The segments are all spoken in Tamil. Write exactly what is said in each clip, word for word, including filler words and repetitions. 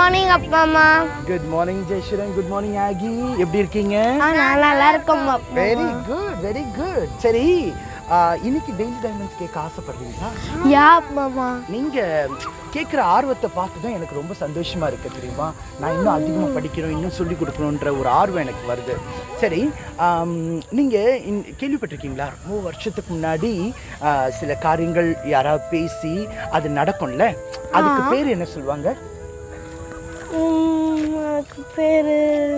மார்னிங் அப்பா அம்மா. Good morning Jeyasran. Good morning ஆகி. எப்படி இருக்கீங்க? நான் நல்லா இருக்கேன் அப்பா. Very good very good. சரி, இன்னைக்கு டெய்லி டைமண்ட்ஸ் கேட்க ஆசைப்படுறீங்களா? யா அம்மா. நீங்க கேட்குற ஆர்வத்தை பார்த்து தான் எனக்கு ரொம்ப சந்தோஷமா இருக்கு தெரியுமா. நான் இன்னும் அதிகமாக படிக்கணும், இன்னும் சொல்லி கொடுக்கணுன்ற ஒரு ஆர்வம் எனக்கு வருது. சரி, நீங்கள் கேள்விப்பட்டிருக்கீங்களா? ரொம்ப வருஷத்துக்கு முன்னாடி சில காரியங்கள் யாராவது பேசி அது நடக்கும்ல, அதுக்கு பேர் என்ன சொல்லுவாங்க? பேரு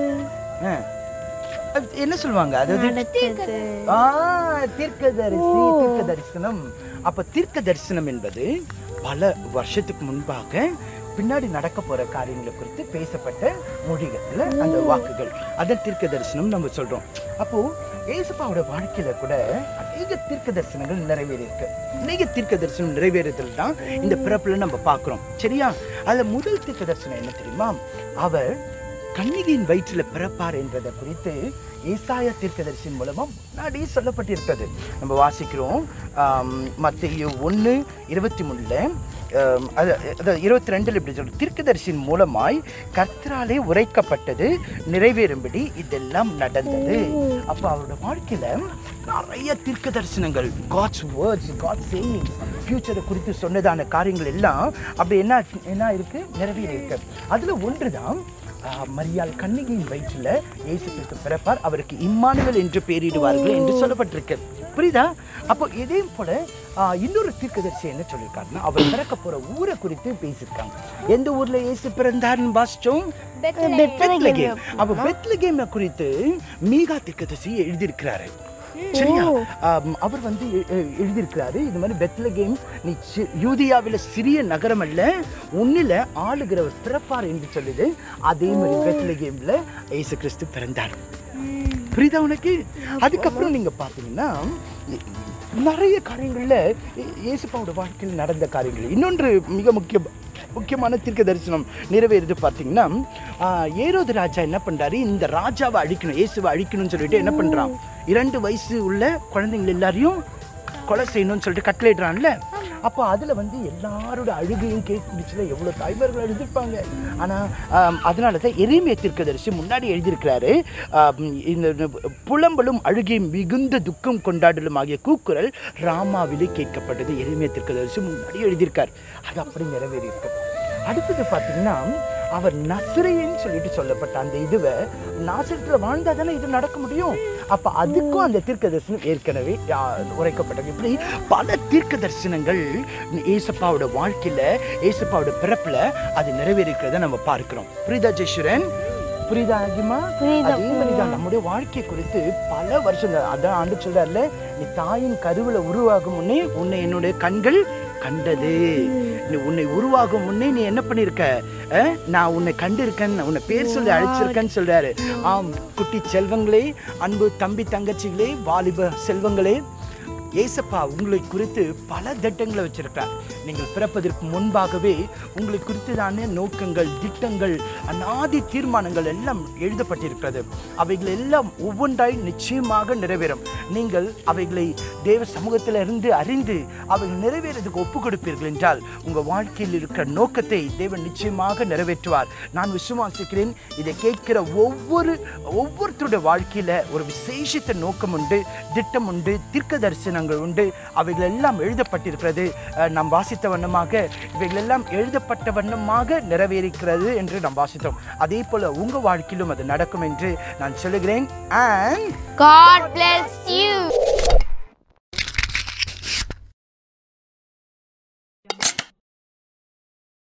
என்ன சொல்லுவாங்க? அதாவது தீர்க்கதரிசி, தீர்க்க தரிசனம். அப்ப தீர்க்க தரிசனம் என்பது பல வருஷத்துக்கு முன்பாக பின்னாடி நடக்க போற காரியங்களை குறித்து பேசப்பட்ட மொழிகள்ல அந்த வாக்குகள், அதான் தீர்க்க தரிசனம் நம்ம சொல்றோம். அப்போ ஏசப்பாவோட வாழ்க்கையில கூட அநேக தீர்க்க தரிசனங்கள் நிறைவேறி இருக்கு. அநேக தீர்க்க தரிசனம் நிறைவேறுதல் தான் இந்த பிறப்புல நம்ம பார்க்கிறோம். சரியா? அதுல முதல் தீர்க்க தரிசனம் என்ன தெரியுமா? அவர் கன்னிகையின் வயிற்றில் பிறப்பார் என்பதை குறித்து ஏசாயா தீர்க்கதரிசியின் மூலமா முன்னாடி சொல்லப்பட்டிருக்கிறது. நம்ம வாசிக்கிறோம் மத்தேயு ஒன்று இருபத்தி மூணுல அது இருபத்தி ரெண்டுல இப்படி சொல்ற, தீர்க்கதரிசியின் மூலமாய் கர்த்தராலே உரைக்கப்பட்டது நிறைவேறும்படி இதெல்லாம் நடந்தது. அப்ப அவரோட வாழ்க்கையில நிறைய தீர்க்க தரிசனங்கள், காட்ஸ் வேர்ட்ஸ், காட் சேயிங்ஸ், ஃபியூச்சரை குறித்து சொன்னதான காரியங்கள் எல்லாம் அப்படி என்ன என்ன இருக்கு, நிறைவேறி இருக்கு. அதுல ஒன்றுதான் மரியாள் கன்னிகையின் வயிற்றில் இயேசு கிறிஸ்து பிறப்பார், அவருக்கு இம்மானுவேல் என்று பெயரிடுவார்கள் என்று சொல்லப்பட்டிருக்கு. புரியுதா? அப்போ இதே போல இன்னொரு தீர்க்கதரிசி என்ன சொல்லியிருக்காருன்னா, அவர் பிறக்க போற ஊரை குறித்து பேசியிருக்காங்க. எந்த ஊர்ல இயேசு பிறந்தார்னு வாசிச்சோம்? பெத்லகேம். அப்போ பெத்லகேம் குறித்து மீகா தீர்க்கதரிசி எழுதியிருக்கிறாரு. சரியா? அவர் வந்து எழுதியிருக்கிறாரு, இது மாதிரி பெத்லகேம் நீ யூதியாவில சிறிய நகரம் அல்ல, உன்னில ஆளுகிறவர் பிறப்பார் என்று சொல்லுது. அதே மாதிரி பெத்லகேம்ல இயேசு கிறிஸ்து பிறந்தார். புரியுதா உனக்கு? அதுக்கப்புறம் நீங்க பாத்தீங்கன்னா நிறைய காரியங்கள்ல இயேசுப்பாவோட வாழ்க்கையில் நடந்த காரியங்கள். இன்னொன்று மிக முக்கிய முக்கியமான தீர்க்க தரிசனம் நிறைவேறுது பார்த்தீங்கன்னா, ஏரோது ராஜா என்ன பண்றாரு, இந்த ராஜாவை அழிக்கணும், இயேசுவை அழிக்கணும்னு சொல்லிட்டு என்ன பண்றான், இரண்டு வயசு உள்ள குழந்தைங்க எல்லாரையும் கொலை செய்யணும்னு சொல்லிட்டு கட்டளையிடுறான்ல. அப்போ அதில் வந்து எல்லாரோட அழுகையும் கேட்டுச்சுல, எவ்வளோ தாய்மார்கள் எழுதியிருப்பாங்க. ஆனால் அதனால தான் எரேமியா தீர்க்கதரிசி முன்னாடி எழுதியிருக்கிறாரு, இந்த புலம்பலும் அழுகையும் மிகுந்த துக்கம் கொண்டாடலும் ஆகிய கூக்குரல் ராமாவிலே கேட்கப்பட்டது. எரேமியா தீர்க்கதரிசி முன்னாடி எழுதியிருக்கார். அது அப்படி நிறைவேறி இருக்கு. அடுத்தது பார்த்தீங்கன்னா, அவர் நசரேயன்னு சொல்லிட்டு சொல்லப்பட்ட அந்த இதுவை நாசரத்தில் வாழ்ந்தா தானே இது நடக்க முடியும். அப்போ அதுக்கும் அந்த தீர்க்க தரிசனம் ஏற்கனவே உரைக்கப்பட்டது. இப்படி பல தீர்க்க தரிசனங்கள் ஏசப்பாவோட வாழ்க்கையில, ஏசப்பாவோட பிறப்புல அது நிறைவேறிக்கிறத நம்ம பார்க்கிறோம். புரியுதா ஜெயஸ்வரன்? புரியுதா ஆகிமா? அதே மாதிரிதான் நம்முடைய வாழ்க்கை குறித்து பல வருஷம், அதான் ஆண்டு சொல்றாருல, நீ தாயின் கருவில உருவாகும் முன்னே உன்னை என்னுடைய கண்கள் கண்டது. நீ உன்னை உருவாகும் முன்னே நீ என்ன பண்ணிருக்க, நான் உன்னை கண்டிருக்கேன், உன்னை பேர் சொல்லி அழைச்சிருக்கேன்னு சொல்றாரு. ஆம் குட்டி செல்வங்களே, அன்பு தம்பி தங்கச்சிகளே, வாலிப செல்வங்களே, ஏசப்பா உங்களை குறித்து பல திட்டங்களை வச்சிருக்கிறார். நீங்கள் பிறப்பதற்கு முன்பாகவே உங்களை குறித்ததான நோக்கங்கள், திட்டங்கள், அநாதி தீர்மானங்கள் எல்லாம் எழுதப்பட்டிருக்கிறது. அவைகள் எல்லாம் ஒவ்வொன்றாய் நிச்சயமாக நிறைவேறும். நீங்கள் அவைகளை தேவ சமூகத்தில் இருந்து அறிந்து அவைகள் நிறைவேறதுக்கு ஒப்பு கொடுப்பீர்கள் என்றால் உங்கள் வாழ்க்கையில் இருக்கிற நோக்கத்தை தேவன் நிச்சயமாக நிறைவேற்றுவார். நான் விசுவாசிக்கிறேன். இதை கேட்கிற ஒவ்வொரு ஒவ்வொருத்தருடைய வாழ்க்கையில ஒரு விசேஷித்த நோக்கம் உண்டு, திட்டம் உண்டு, தீர்க்க தரிசனம் உண்டு. அவைகள் எல்லாம் எழுதப்பட்டிருக்கிறது. நாம் வாசித்த வண்ணமாக இவைகள் எல்லாம் எழுதப்பட்ட வண்ணமாக நிறைவேறிக்கிறது என்று நாம் வாசித்தோம். அதே போல உங்க வாழ்க்கையிலும் அது நடக்கும் என்று நான் சொல்லுகிறேன். And God bless you.